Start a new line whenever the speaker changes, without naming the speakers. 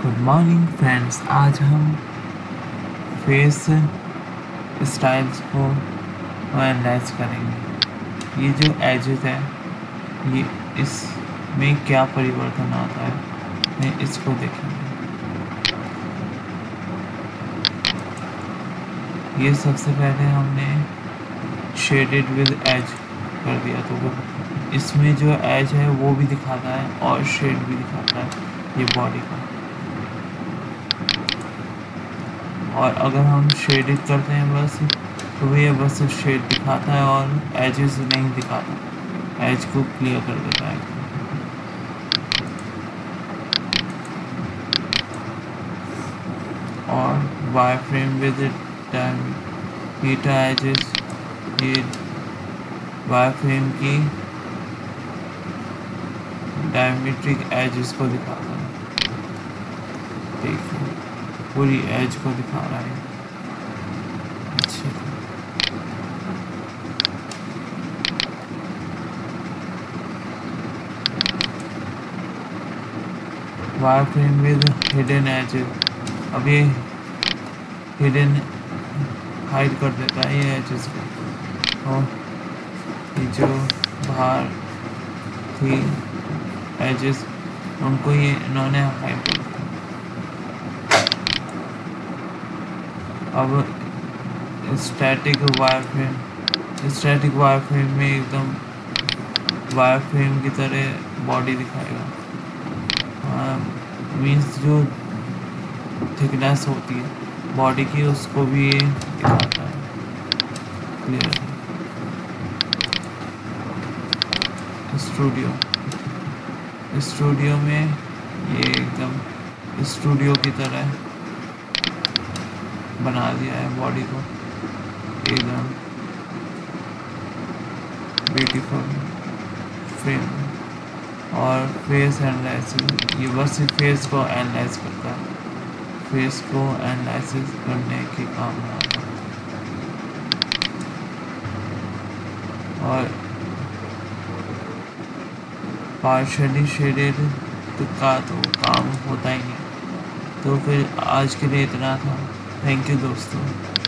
Good morning friends. आज हम face styles को एनालाइज करेंगे। ये जो एजेस है, ये इसमें क्या परिवर्तन आता है, इसको देखेंगे। ये सबसे पहले हमने शेडेड विद एज कर दिया, तो इसमें जो एज है वो भी दिखाता है और शेड भी दिखाता है ये बॉडी का। और अगर हम शेडिंग करते हैं बस, तो ये बस शेड दिखाता है और एजेस नहीं दिखाता, एज को क्लियर कर देता है। और wire frame with theta edges, ये वायर फ्रेम की डायमेट्रिक एजेस को दिखाता है। देखिए पूरी एज को दिखा रहा है। अच्छा, wire frame with hidden edges, अब ये हिडन हाइड कर देता है ये एजेस को, और ये जो बाहर थी एजेस उनको ये इन्होंने हाइड कर दिया। अब स्टैटिक वायर फ्रेम में एकदम वायर फ्रेम की तरह बॉडी दिखाएगा। मीन्स जो थिकनेस होती है बॉडी की, उसको भी ये दिखाता है क्लियर। स्टूडियो में ये एकदम स्टूडियो की तरह बना दिया है बॉडी को, एकदम ब्यूटीफुल फ्रेम। और फेस एनालिसिस, ये बस फेस को एनालाइज करता है, फेस को एनालिसिस करने के काम में आता है। और पार्शली शेडेड का तो काम होता ही नहीं। तो फिर आज के लिए इतना था। थैंक यू दोस्तों।